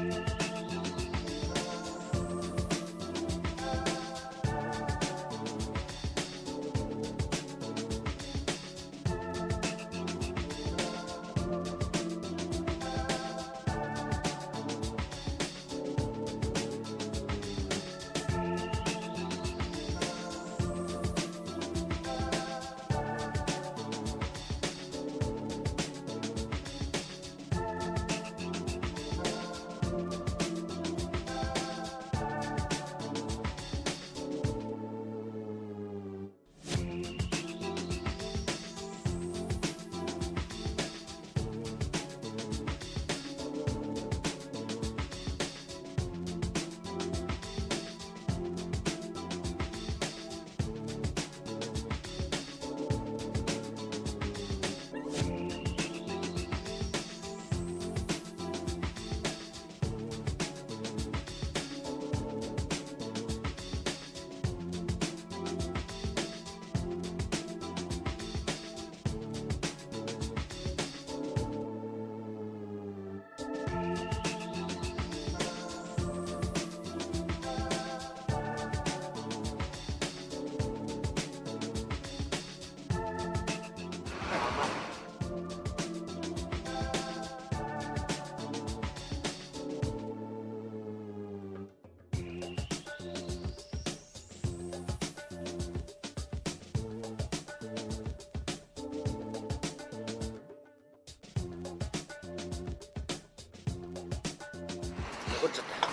残っちゃったよ。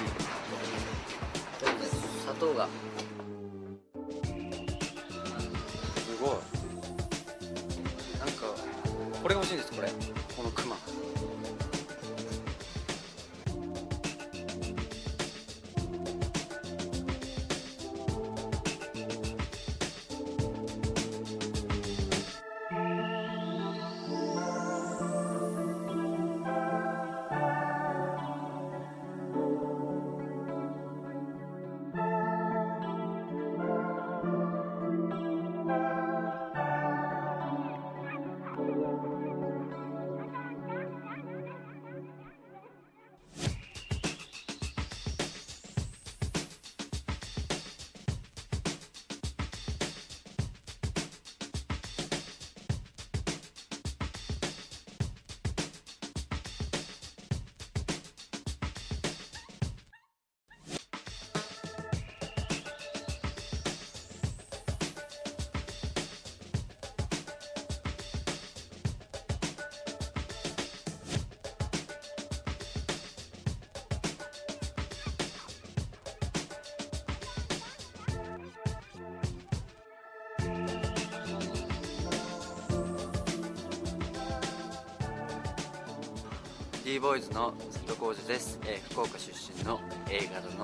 砂糖がすごい。なんかこれが欲しいんです。このクマ。Dボーイズの瀬戸康史です。福岡出身の A 型の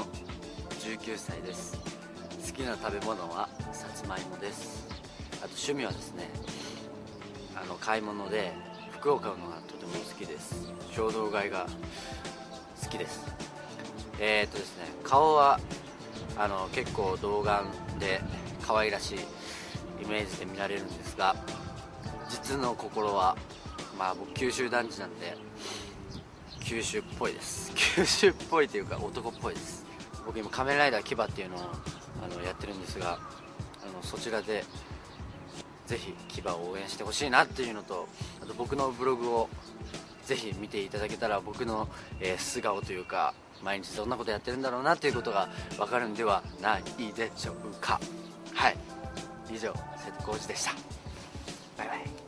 19歳です。好きな食べ物はさつまいもです。あと趣味はですね、買い物で服を買うのがとても好きです。衝動買いが好きです。ですね、顔は結構童顔で可愛らしいイメージで見られるんですが、実の心は僕九州男児なんで九州っぽいです。九州っぽいというか男っぽいです。僕今仮面ライダー牙っていうのをやってるんですが、そちらでぜひ牙を応援してほしいなっていうのと、あと僕のブログをぜひ見ていただけたら僕の、素顔というか毎日どんなことやってるんだろうなということが分かるんではないでしょうか。はい、以上瀬戸康史でした。バイバイ。